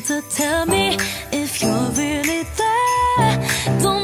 So tell me if you're really there. Don't